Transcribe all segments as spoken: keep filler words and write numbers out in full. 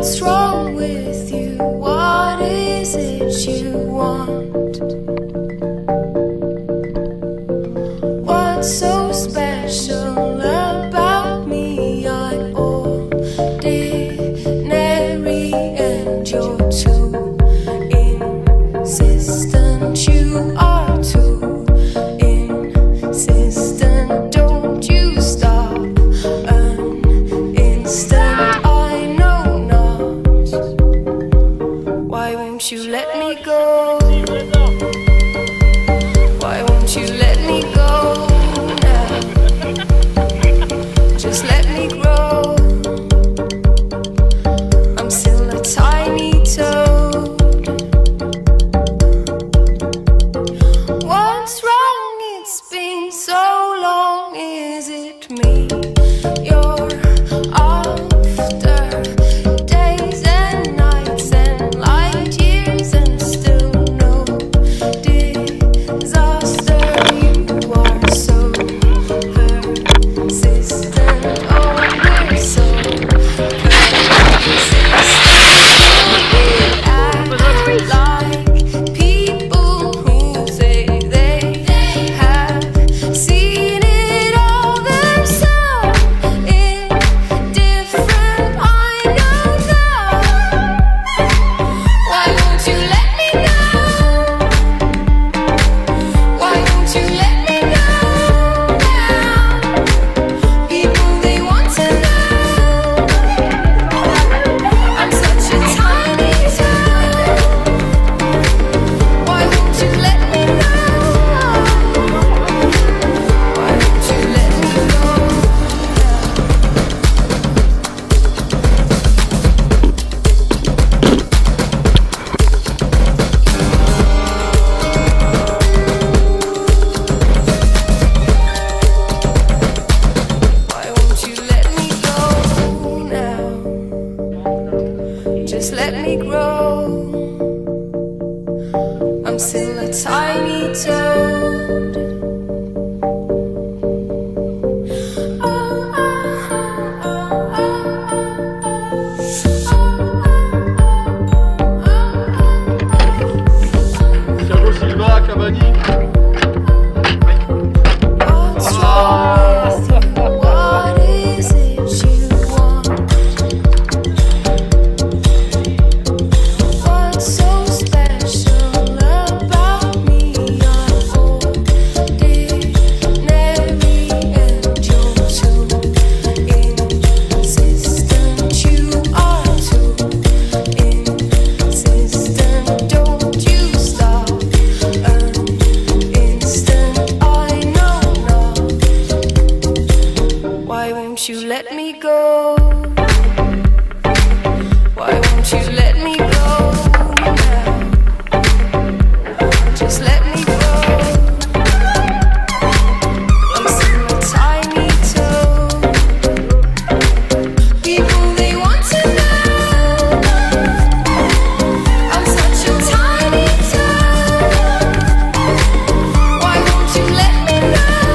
What's wrong with you? What is it you want? What's so special about me? I'm ordinary and you're too insistent. You are too insistent. Don't you stop an instant. I know not. Why won't you let me go? Why won't you let me go now? Just let me grow. I'm still a tiny toad. What's wrong? It's been so long. Is it me you're after? Days and nights and light years and still no disaster. You are so persistent. Oh, we're so persistent. We act like people who say they have seen it all themselves. Indifferent, I know now. Why won't you let me know? Why won't you let me know now? People, they want to know. I'm such a tiny toad. Why won't you let me know? Why won't you let me know? Why won't you let me go now? Just let me grow. I'm still a tiny toad. Oh, oh, oh, oh, Thiago Silva, Cavani. What's wrong with you? What is it you want? What's so special about me? I'm ordinary and you're too insistent. You are too insistent. Don't you stop an instant. I know not. Why won't you let me go? Why won't you let me go now? Just let me go. I'm still a tiny toad. People, they want to know. I'm such a tiny toad. Why won't you let me know?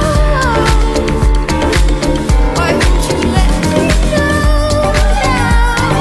Why won't you let me know now?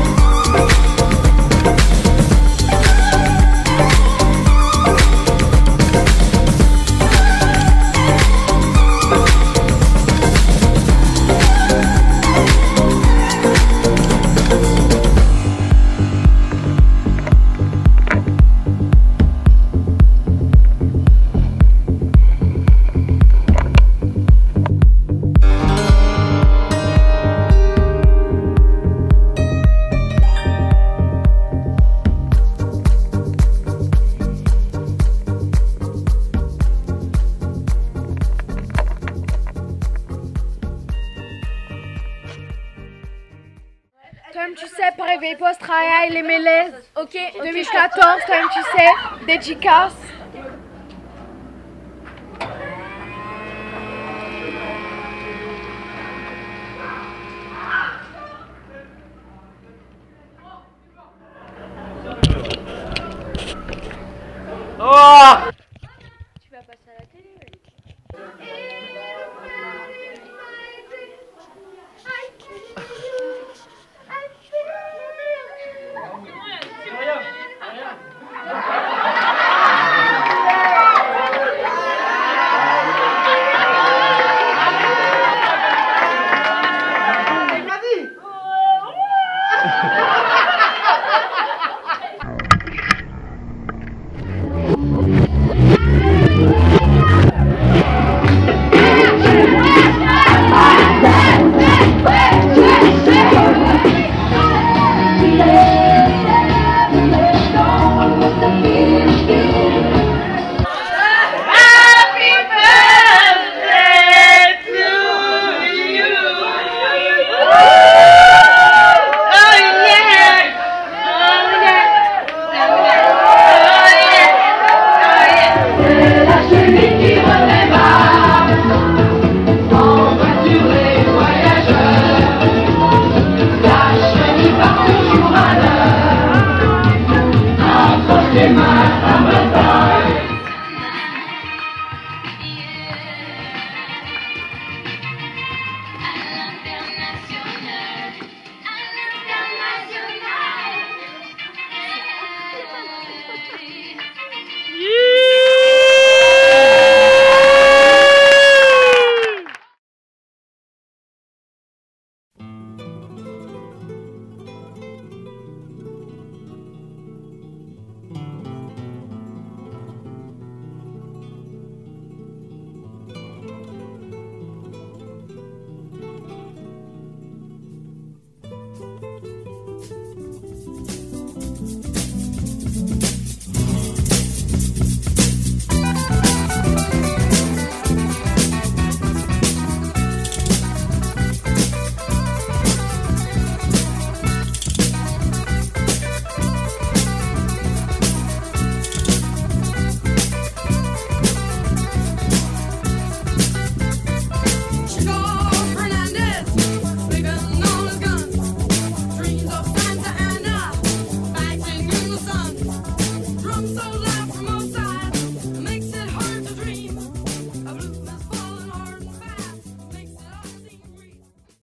Toi-même tu sais, Paray-vielle-Poste, Rayaï, les Mélèzes, ok, deux mille quatorze, toi-même tu sais, dédicace.